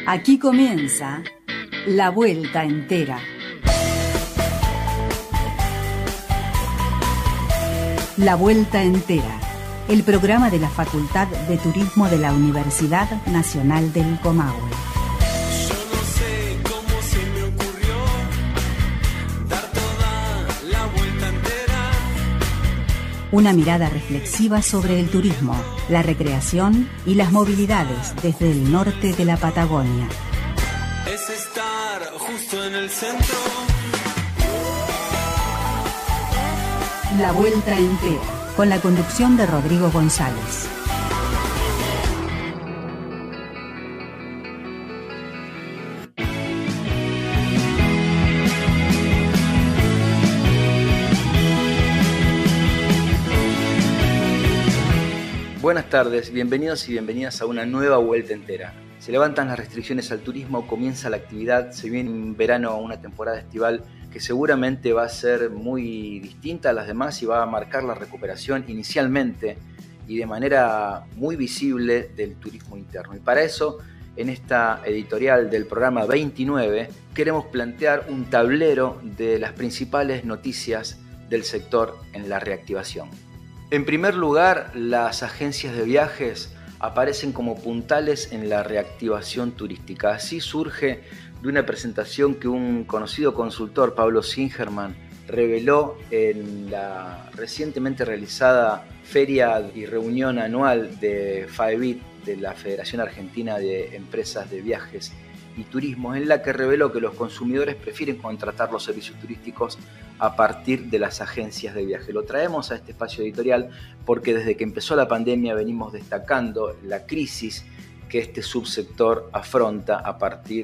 Aquí comienza La Vuelta Entera. La Vuelta Entera, el programa de la Facultad de Turismo de la Universidad Nacional del Comahue. Yo no sé cómo se me ocurrió dar toda la vuelta entera. Una mirada reflexiva sobre el turismo, la recreación y las movilidades desde el norte de la Patagonia. Es estar justo en el centro. La Vuelta Entera, con la conducción de Rodrigo González. Buenas tardes, bienvenidos y bienvenidas a una nueva Vuelta Entera. Se levantan las restricciones al turismo, comienza la actividad, se viene en verano una temporada estival que seguramente va a ser muy distinta a las demás y va a marcar la recuperación inicialmente y de manera muy visible del turismo interno. Y para eso, en esta editorial del programa 29, queremos plantear un tablero de las principales noticias del sector en la reactivación. En primer lugar, las agencias de viajes aparecen como puntales en la reactivación turística. Así surge de una presentación que un conocido consultor, Pablo Singerman, reveló en la recientemente realizada feria y reunión anual de FAEVIT, de la Federación Argentina de Empresas de Viajes y Turismo, en la que reveló que los consumidores prefieren contratar los servicios turísticos a partir de las agencias de viaje. Lo traemos a este espacio editorial porque desde que empezó la pandemia venimos destacando la crisis que este subsector afronta a partir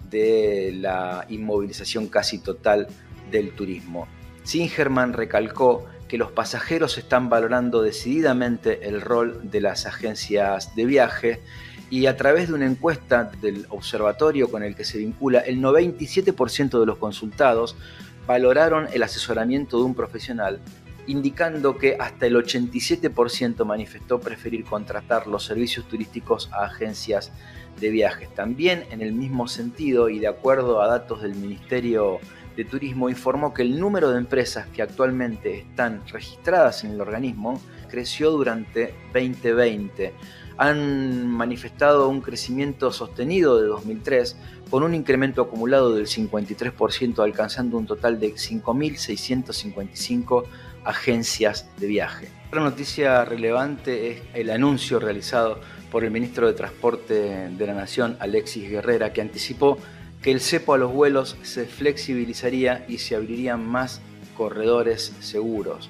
de la inmovilización casi total del turismo. Singerman recalcó que los pasajeros están valorando decididamente el rol de las agencias de viaje y a través de una encuesta del observatorio con el que se vincula, el 97% de los consultados valoraron el asesoramiento de un profesional, indicando que hasta el 87% manifestó preferir contratar los servicios turísticos a agencias de viajes. También en el mismo sentido y de acuerdo a datos del Ministerio de Turismo, informó que el número de empresas que actualmente están registradas en el organismo creció durante 2020. Han manifestado un crecimiento sostenido de 2003 con un incremento acumulado del 53%, alcanzando un total de 5.655 agencias de viaje. Otra noticia relevante es el anuncio realizado por el ministro de Transporte de la Nación, Alexis Guerrera, que anticipó que el cepo a los vuelos se flexibilizaría y se abrirían más corredores seguros.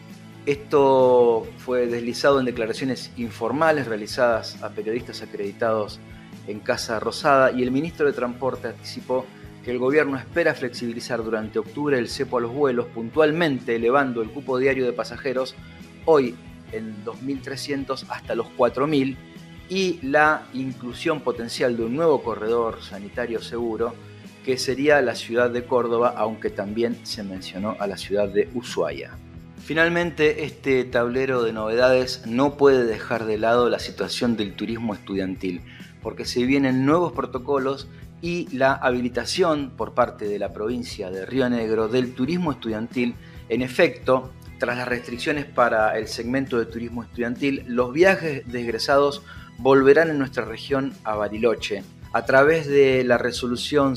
Esto fue deslizado en declaraciones informales realizadas a periodistas acreditados en Casa Rosada, y el ministro de Transporte anticipó que el gobierno espera flexibilizar durante octubre el cepo a los vuelos, puntualmente elevando el cupo diario de pasajeros hoy en 2.300 hasta los 4.000 y la inclusión potencial de un nuevo corredor sanitario seguro que sería la ciudad de Córdoba, aunque también se mencionó a la ciudad de Ushuaia. Finalmente, este tablero de novedades no puede dejar de lado la situación del turismo estudiantil, porque se vienen nuevos protocolos y la habilitación por parte de la provincia de Río Negro del turismo estudiantil. En efecto, tras las restricciones para el segmento de turismo estudiantil, los viajes de egresados volverán en nuestra región a Bariloche. A través de la resolución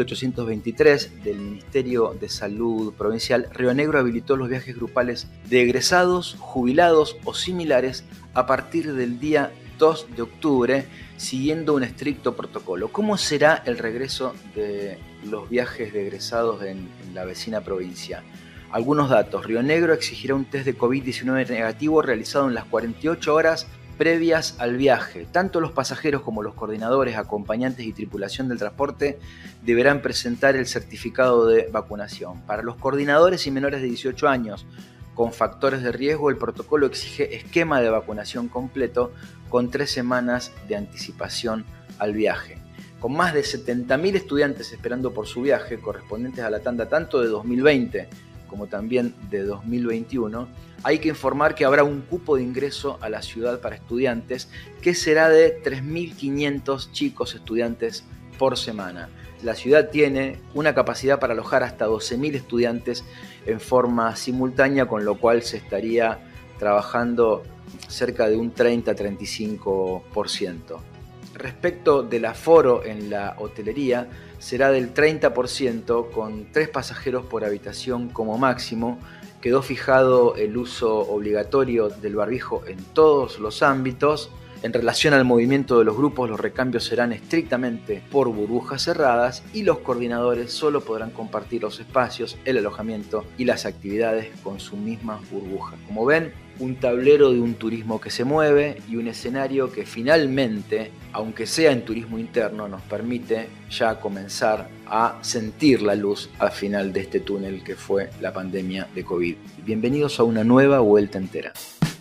6.823 del Ministerio de Salud Provincial, Río Negro habilitó los viajes grupales de egresados, jubilados o similares a partir del día 2 de octubre, siguiendo un estricto protocolo. ¿Cómo será el regreso de los viajes de egresados en la vecina provincia? Algunos datos. Río Negro exigirá un test de COVID-19 negativo realizado en las 48 horas previas al viaje. Tanto los pasajeros como los coordinadores, acompañantes y tripulación del transporte deberán presentar el certificado de vacunación. Para los coordinadores y menores de 18 años con factores de riesgo, el protocolo exige esquema de vacunación completo con 3 semanas de anticipación al viaje. Con más de 70.000 estudiantes esperando por su viaje, correspondientes a la tanda tanto de 2020 como también de 2021, hay que informar que habrá un cupo de ingreso a la ciudad para estudiantes que será de 3.500 chicos estudiantes por semana. La ciudad tiene una capacidad para alojar hasta 12.000 estudiantes en forma simultánea, con lo cual se estaría trabajando cerca de un 30-35%. Respecto del aforo en la hotelería, será del 30%, con 3 pasajeros por habitación como máximo. Quedó fijado el uso obligatorio del barbijo en todos los ámbitos. En relación al movimiento de los grupos, los recambios serán estrictamente por burbujas cerradas y los coordinadores solo podrán compartir los espacios, el alojamiento y las actividades con su misma burbuja. Como ven, un tablero de un turismo que se mueve y un escenario que finalmente, aunque sea en turismo interno, nos permite ya comenzar a sentir la luz al final de este túnel que fue la pandemia de COVID. Bienvenidos a una nueva vuelta entera.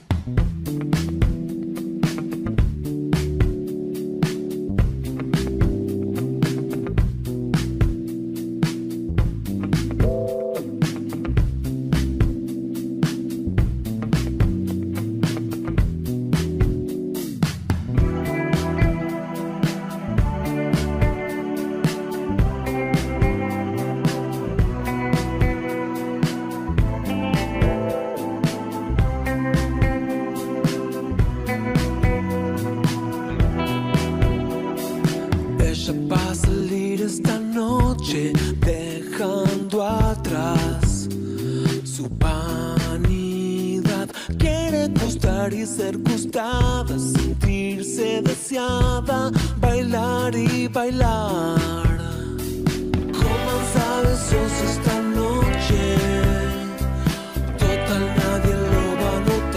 Dejando atrás su vanidad, quiere gustar y ser gustada, sentirse deseada, bailar y bailar. Comenzar besos esta noche, total nadie lo va a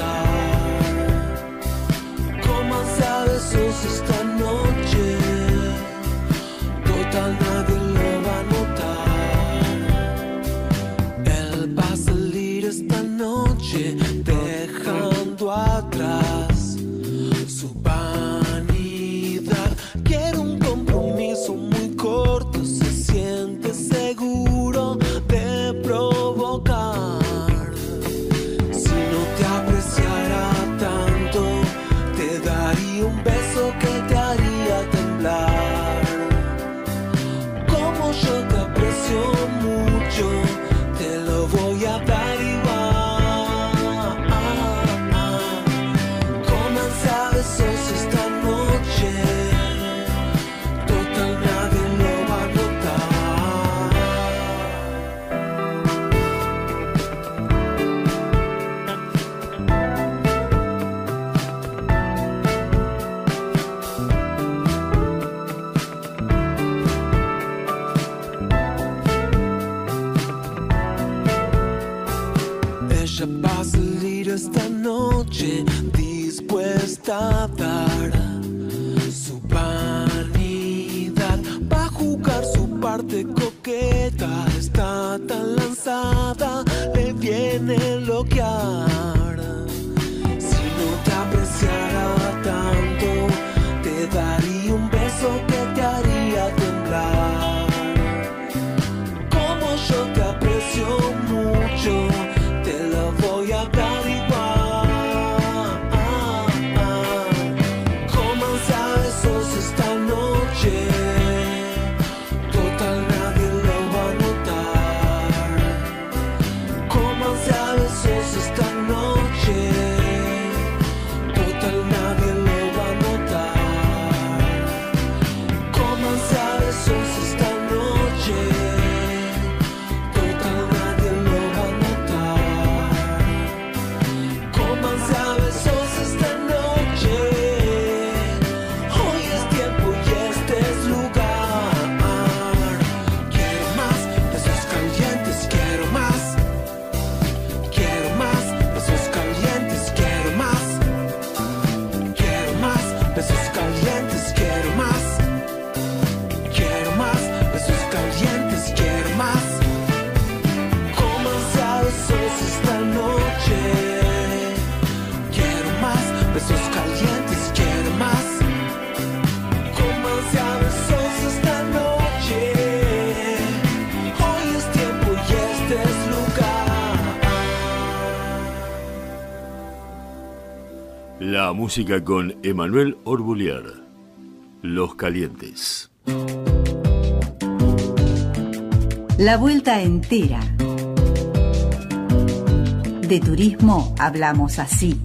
notar. Comenzar besos esta noche, total nadie lo va a notar. Él va a salir esta noche dejando atrás su vanidad. Quiere un compromiso muy corto, se siente seguro de provocar. Si no te apreciara tanto, te daría un beso que te haría temblar. Como yo te aprecio mucho, te lo voy a dar igual. Comenzar besos esta noche, total nadie lo va a Ella va a salir esta noche dispuesta a dar su vanidad, va a jugar su parte coqueta, está tan lanzada, le viene bloquear. Si no te apreciara tanto, te daría un beso que te haría temblar. Como yo te aprecio mucho, te lo voy a dar igual. Comenzar besos esta noche, total nadie lo va a notar. Comenzar besos esta noche, total nadie lo va a notar. Comenzar besos esta noche, total nadie lo va a notar. Comenzar besos esta noche, hoy es tiempo y este es lugar. Quiero más besos calientes, quiero más. Quiero más besos calientes, quiero más. Quiero más besos calientes, quiero más. Quiero más besos calientes, quiero más. Comenzar besos esta noche. Quiero más besos calientes, quiero más. Comenzar besos esta noche. Hoy es tiempo y este es lugar. La música con Emmanuel Orbulier. Los Calientes. La vuelta entera. De turismo hablamos así.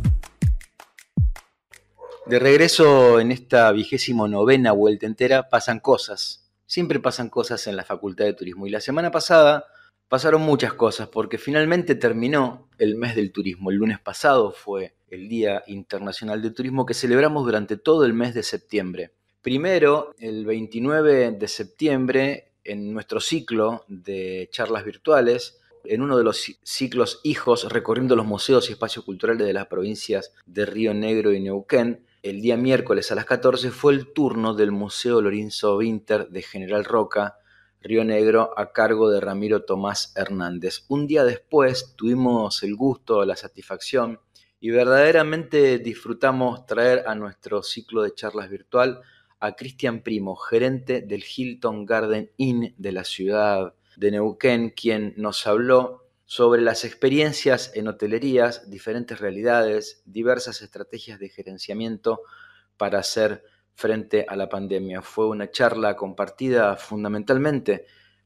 De regreso en esta 29ª vuelta entera pasan cosas. Siempre pasan cosas en la Facultad de Turismo. Y la semana pasada pasaron muchas cosas porque finalmente terminó el mes del turismo. El lunes pasado fue el Día Internacional del Turismo que celebramos durante todo el mes de septiembre. Primero, el 29 de septiembre, en nuestro ciclo de charlas virtuales, en uno de los ciclos hijos recorriendo los museos y espacios culturales de las provincias de Río Negro y Neuquén, el día miércoles a las 14 fue el turno del Museo Lorenzo Winter de General Roca, Río Negro, a cargo de Ramiro Tomás Hernández. Un día después tuvimos el gusto, la satisfacción y verdaderamente disfrutamos traer a nuestro ciclo de charlas virtual a Cristian Primo, gerente del Hilton Garden Inn de la ciudad de Neuquén, quien nos habló sobre las experiencias en hotelerías, diferentes realidades, diversas estrategias de gerenciamiento para hacer frente a la pandemia. Fue una charla compartida fundamentalmente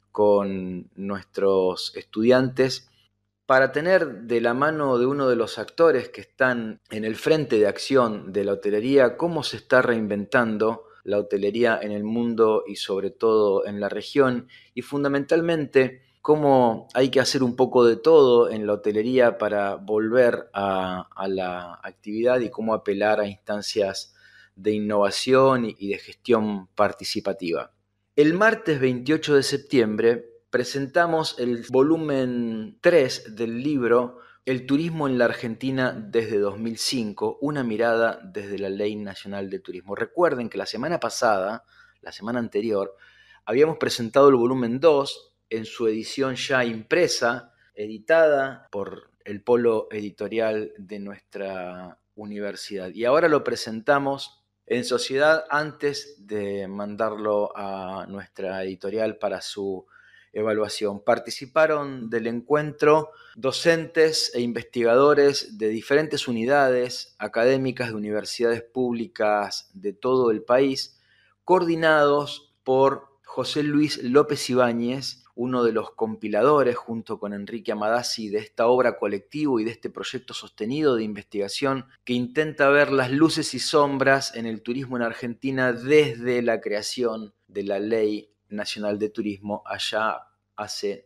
con nuestros estudiantes para tener de la mano de uno de los actores que están en el frente de acción de la hotelería, cómo se está reinventando la hotelería en el mundo y sobre todo en la región, y fundamentalmente cómo hay que hacer un poco de todo en la hotelería para volver a la actividad y cómo apelar a instancias de innovación y de gestión participativa. El martes 28 de septiembre presentamos el volumen 3 del libro El turismo en la Argentina desde 2005, una mirada desde la Ley Nacional de Turismo. Recuerden que la semana pasada, la semana anterior, habíamos presentado el volumen 2 en su edición ya impresa, editada por el polo editorial de nuestra universidad. Y ahora lo presentamos en sociedad antes de mandarlo a nuestra editorial para su evaluación. Participaron del encuentro docentes e investigadores de diferentes unidades académicas de universidades públicas de todo el país, coordinados por José Luis López Ibáñez, uno de los compiladores junto con Enrique Amadasi de esta obra colectivo y de este proyecto sostenido de investigación que intenta ver las luces y sombras en el turismo en Argentina desde la creación de la Ley Nacional de Turismo allá hace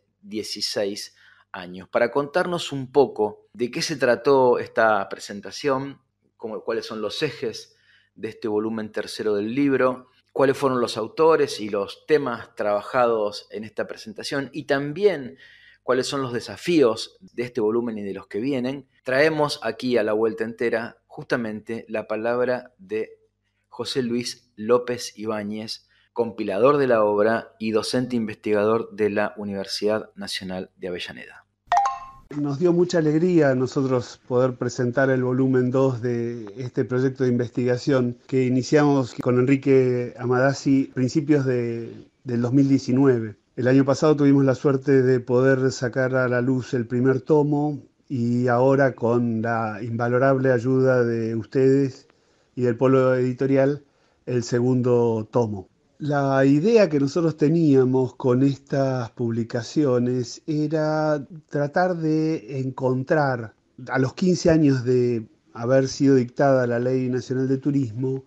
16 años. Para contarnos un poco de qué se trató esta presentación, cuáles son los ejes de este volumen tercero del libro, cuáles fueron los autores y los temas trabajados en esta presentación y también cuáles son los desafíos de este volumen y de los que vienen, traemos aquí a la vuelta entera justamente la palabra de José Luis López Ibáñez, compilador de la obra y docente investigador de la Universidad Nacional de Avellaneda. Nos dio mucha alegría a nosotros poder presentar el volumen 2 de este proyecto de investigación que iniciamos con Enrique Amadasi a principios del 2019. El año pasado tuvimos la suerte de poder sacar a la luz el primer tomo y ahora con la invalorable ayuda de ustedes y del polo editorial el segundo tomo. La idea que nosotros teníamos con estas publicaciones era tratar de encontrar, a los 15 años de haber sido dictada la Ley Nacional de Turismo,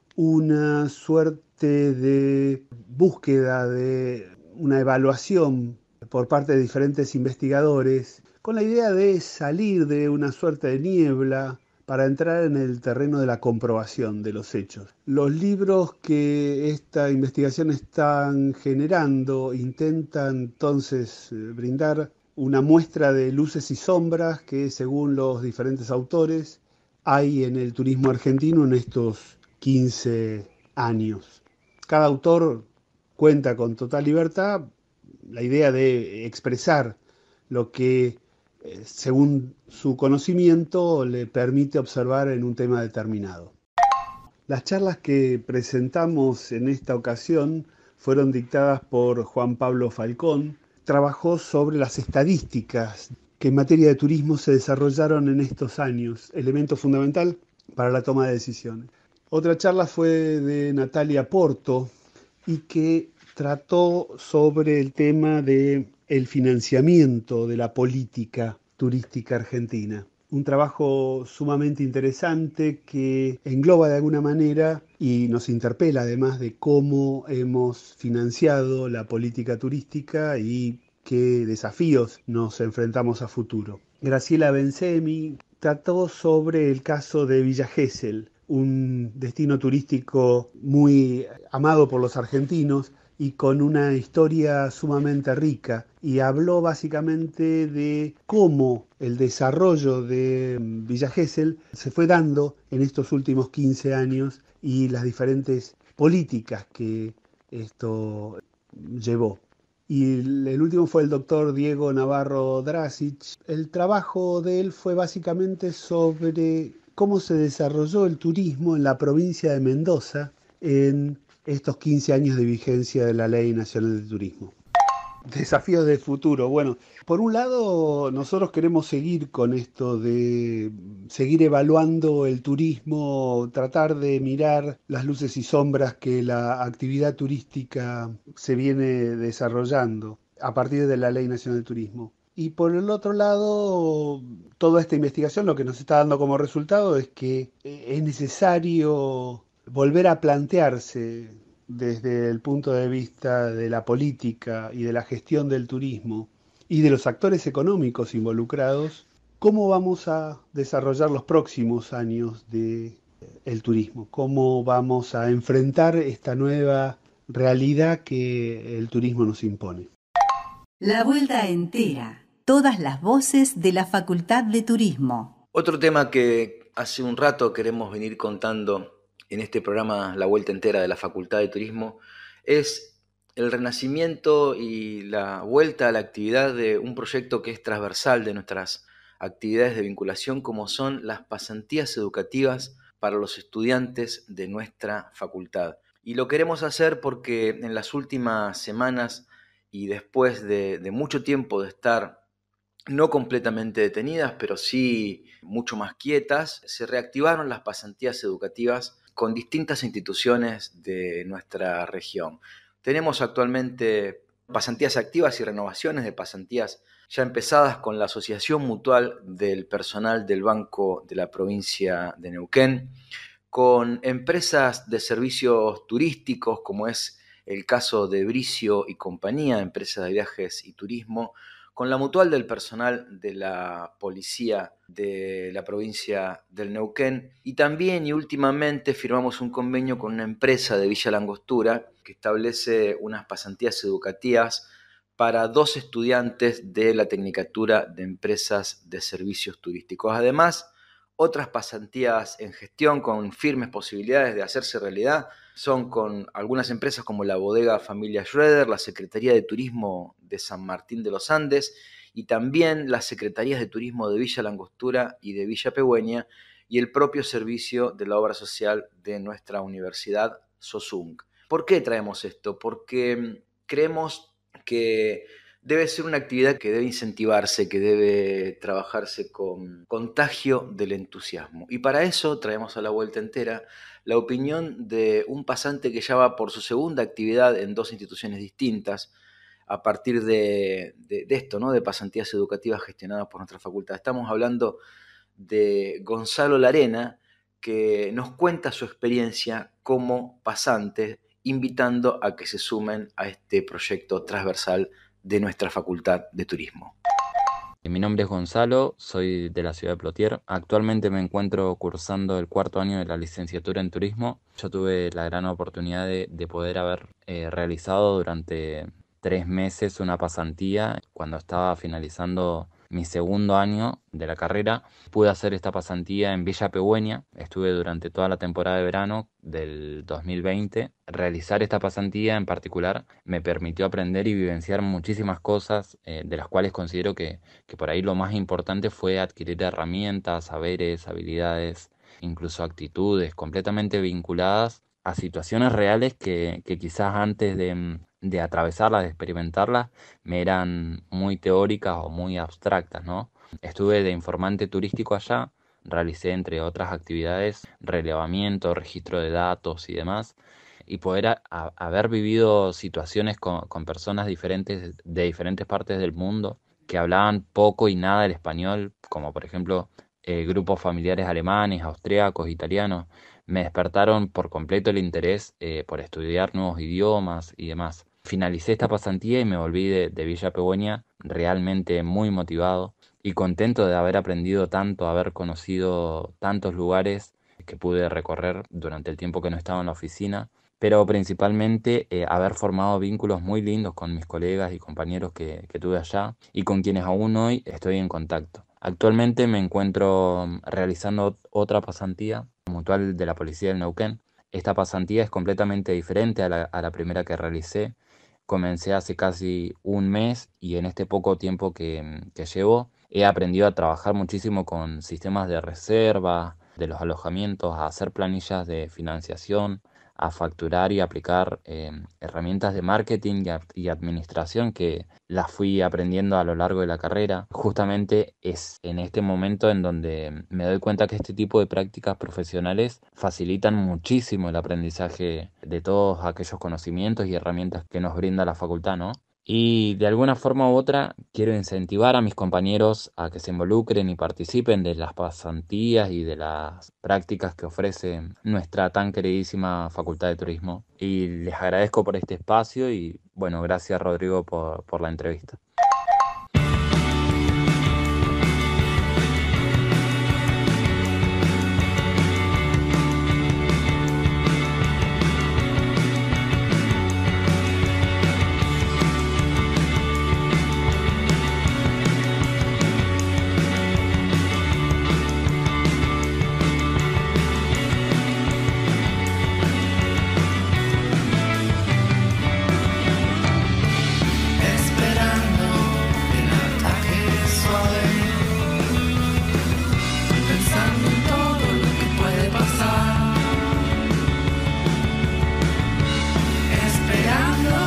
una suerte de búsqueda de una evaluación por parte de diferentes investigadores, con la idea de salir de una suerte de niebla para entrar en el terreno de la comprobación de los hechos. Los libros que esta investigación están generando intentan entonces brindar una muestra de luces y sombras que, según los diferentes autores, hay en el turismo argentino en estos 15 años. Cada autor cuenta con total libertad la idea de expresar lo que según su conocimiento le permite observar en un tema determinado. Las charlas que presentamos en esta ocasión fueron dictadas por Juan Pablo Falcón. Trabajó sobre las estadísticas que en materia de turismo se desarrollaron en estos años, elemento fundamental para la toma de decisiones. Otra charla fue de Natalia Porto y que trató sobre el tema de el financiamiento de la política turística argentina. Un trabajo sumamente interesante que engloba de alguna manera y nos interpela además de cómo hemos financiado la política turística y qué desafíos nos enfrentamos a futuro. Graciela Benzemi trató sobre el caso de Villa Gesell, un destino turístico muy amado por los argentinos y con una historia sumamente rica, y habló básicamente de cómo el desarrollo de Villa Gesell se fue dando en estos últimos 15 años y las diferentes políticas que esto llevó. Y el último fue el doctor Diego Navarro Drasic. El trabajo de él fue básicamente sobre cómo se desarrolló el turismo en la provincia de Mendoza en estos 15 años de vigencia de la Ley Nacional de Turismo. Desafíos del futuro. Bueno, por un lado, nosotros queremos seguir con esto de seguir evaluando el turismo, tratar de mirar las luces y sombras que la actividad turística se viene desarrollando a partir de la Ley Nacional de Turismo. Y por el otro lado, toda esta investigación lo que nos está dando como resultado es que es necesario volver a plantearse desde el punto de vista de la política y de la gestión del turismo y de los actores económicos involucrados, cómo vamos a desarrollar los próximos años del turismo, cómo vamos a enfrentar esta nueva realidad que el turismo nos impone. La vuelta entera. Todas las voces de la Facultad de Turismo. Otro tema que hace un rato queremos venir contando en este programa La Vuelta Entera de la Facultad de Turismo es el renacimiento y la vuelta a la actividad de un proyecto que es transversal de nuestras actividades de vinculación, como son las pasantías educativas para los estudiantes de nuestra facultad. Y lo queremos hacer porque en las últimas semanas y después de mucho tiempo de estar no completamente detenidas, pero sí mucho más quietas, se reactivaron las pasantías educativas con distintas instituciones de nuestra región. Tenemos actualmente pasantías activas y renovaciones de pasantías ya empezadas con la Asociación Mutual del Personal del Banco de la provincia de Neuquén, con empresas de servicios turísticos, como es el caso de Bricio y compañía, empresa de viajes y turismo, con la Mutual del Personal de la Policía de la provincia del Neuquén, y también y últimamente firmamos un convenio con una empresa de Villa Langostura que establece unas pasantías educativas para 2 estudiantes de la Tecnicatura de Empresas de Servicios Turísticos. Además, otras pasantías en gestión con firmes posibilidades de hacerse realidad son con algunas empresas como la Bodega Familia Schroeder, la Secretaría de Turismo de San Martín de los Andes y también las Secretarías de Turismo de Villa Langostura y de Villa Pegüeña y el propio servicio de la obra social de nuestra universidad, SOSUNC. ¿Por qué traemos esto? Porque creemos que debe ser una actividad que debe incentivarse, que debe trabajarse con contagio del entusiasmo. Y para eso traemos a La Vuelta Entera la opinión de un pasante que ya va por su segunda actividad en 2 instituciones distintas, a partir de esto, ¿no? De pasantías educativas gestionadas por nuestra facultad. Estamos hablando de Gonzalo Larena, que nos cuenta su experiencia como pasante, invitando a que se sumen a este proyecto transversal de nuestra Facultad de Turismo. Mi nombre es Gonzalo, soy de la ciudad de Plotier. Actualmente me encuentro cursando el 4º año de la licenciatura en turismo. Yo tuve la gran oportunidad de poder haber realizado durante 3 meses una pasantía cuando estaba finalizando mi 2º año de la carrera. Pude hacer esta pasantía en Villa Pegüeña. Estuve durante toda la temporada de verano del 2020. Realizar esta pasantía en particular me permitió aprender y vivenciar muchísimas cosas, de las cuales considero que por ahí lo más importante fue adquirir herramientas, saberes, habilidades, incluso actitudes completamente vinculadas a situaciones reales que quizás antes de atravesarlas, de experimentarlas, me eran muy teóricas o muy abstractas, ¿no? Estuve de informante turístico allá, realicé entre otras actividades relevamiento, registro de datos y demás. y poder haber vivido situaciones con personas diferentes de diferentes partes del mundo que hablaban poco y nada el español, como por ejemplo grupos familiares alemanes, austriacos, italianos, me despertaron por completo el interés por estudiar nuevos idiomas y demás. Finalicé esta pasantía y me volví de Villa Pegüeña realmente muy motivado y contento de haber aprendido tanto, haber conocido tantos lugares que pude recorrer durante el tiempo que no estaba en la oficina, pero principalmente haber formado vínculos muy lindos con mis colegas y compañeros que tuve allá y con quienes aún hoy estoy en contacto. Actualmente me encuentro realizando otra pasantía mutual de la Policía del Neuquén. Esta pasantía es completamente diferente a la primera que realicé. Comencé hace casi un mes y en este poco tiempo que llevo he aprendido a trabajar muchísimo con sistemas de reserva, de los alojamientos, a hacer planillas de financiación, a facturar y aplicar herramientas de marketing y administración que las fui aprendiendo a lo largo de la carrera. Justamente es en este momento en donde me doy cuenta que este tipo de prácticas profesionales facilitan muchísimo el aprendizaje de todos aquellos conocimientos y herramientas que nos brinda la facultad, ¿no? Y de alguna forma u otra quiero incentivar a mis compañeros a que se involucren y participen de las pasantías y de las prácticas que ofrece nuestra tan queridísima Facultad de Turismo. Y les agradezco por este espacio y bueno, gracias Rodrigo por la entrevista. Esperando el ataque suave, pensando en todo lo que puede pasar. Esperando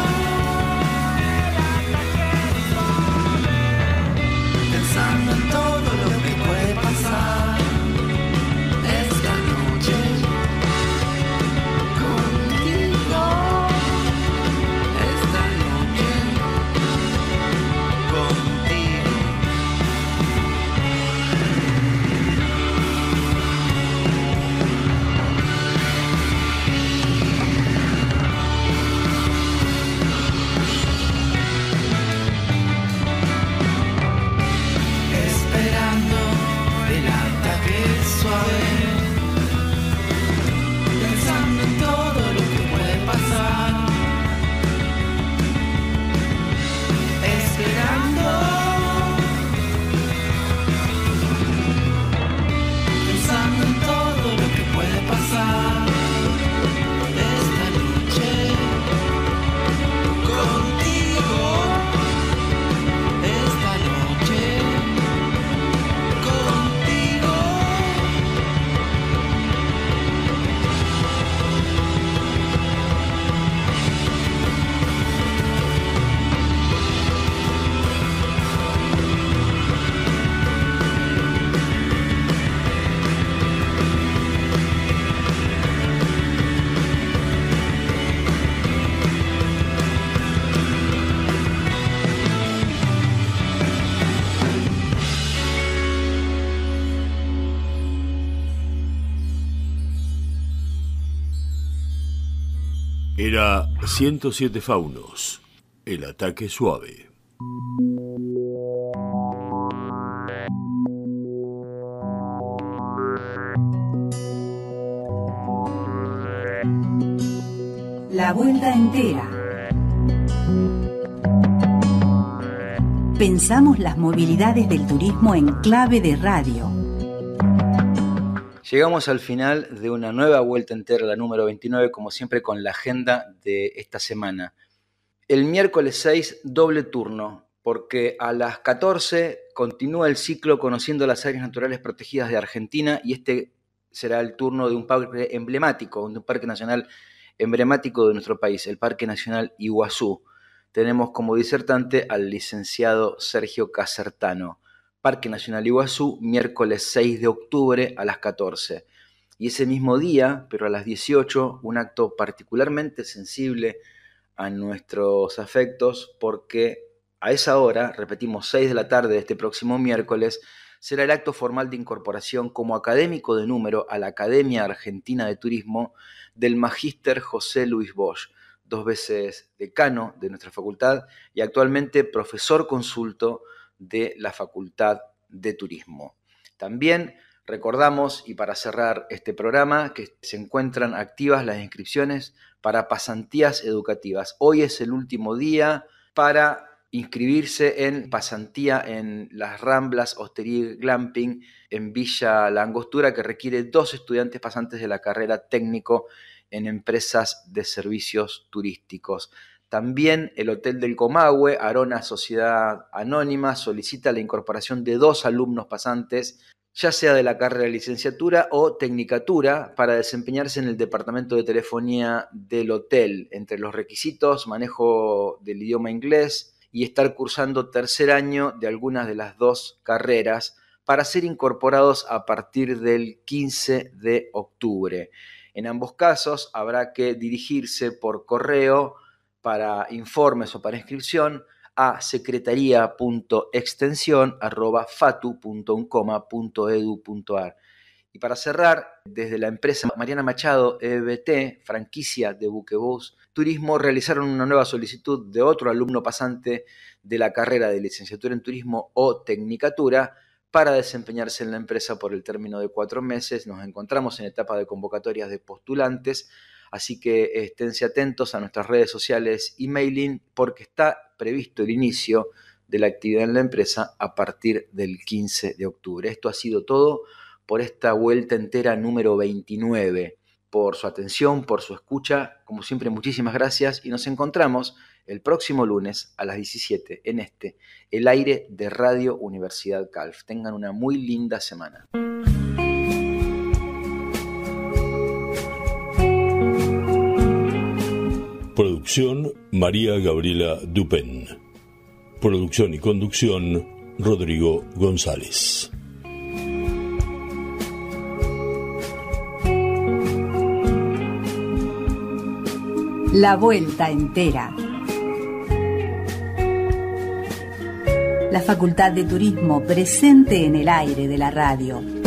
el ataque suave, pensando en todo lo que puede pasar. Esta noche contigo, esta noche contigo. Esperando el ataque suave, pensando en todo lo que puede pasar. Esperando, pensando en todo lo que puede pasar. Esta noche contigo, esta noche contigo. Era 107 Faunos, el ataque suave. La vuelta entera. Pensamos las movilidades del turismo en clave de radio. Llegamos al final de una nueva vuelta entera, la número 29, como siempre con la agenda de esta semana. El miércoles 6, doble turno, porque a las 14 continúa el ciclo Conociendo las Áreas Naturales Protegidas de Argentina y este será el turno de un parque emblemático, de un parque nacional emblemático de nuestro país, el Parque Nacional Iguazú. Tenemos como disertante al licenciado Sergio Casertano. Parque Nacional Iguazú, miércoles 6 de octubre a las 14. Y ese mismo día, pero a las 18, un acto particularmente sensible a nuestros afectos, porque a esa hora, repetimos, 6 de la tarde de este próximo miércoles, será el acto formal de incorporación como académico de número a la Academia Argentina de Turismo del magíster José Luis Bosch, 2 veces decano de nuestra facultad y actualmente profesor consulto de la Facultad de Turismo. También recordamos, y para cerrar este programa, que se encuentran activas las inscripciones para pasantías educativas. Hoy es el último día para inscribirse en pasantía en las Ramblas Hostería Glamping en Villa La Angostura, que requiere 2 estudiantes pasantes de la carrera técnico en empresas de servicios turísticos. También el Hotel del Comahue, Arona Sociedad Anónima, solicita la incorporación de 2 alumnos pasantes, ya sea de la carrera de licenciatura o tecnicatura, para desempeñarse en el departamento de telefonía del hotel. Entre los requisitos, manejo del idioma inglés y estar cursando tercer año de algunas de las 2 carreras para ser incorporados a partir del 15 de octubre. En ambos casos habrá que dirigirse por correo para informes o para inscripción a secretaría.extensión@fatu.uncoma.edu.ar. Y para cerrar, desde la empresa Mariana Machado EBT, franquicia de Buquebus Turismo, realizaron una nueva solicitud de otro alumno pasante de la carrera de licenciatura en turismo o tecnicatura para desempeñarse en la empresa por el término de 4 meses. Nos encontramos en etapa de convocatorias de postulantes, así que esténse atentos a nuestras redes sociales y mailing, porque está previsto el inicio de la actividad en la empresa a partir del 15 de octubre. Esto ha sido todo por esta vuelta entera número 29. Por su atención, por su escucha, como siempre, muchísimas gracias y nos encontramos el próximo lunes a las 17 en El Aire de Radio Universidad Calf. Tengan una muy linda semana. Producción María Gabriela Dupen. Producción y conducción Rodrigo González. La vuelta entera. La Facultad de Turismo presente en el aire de la radio.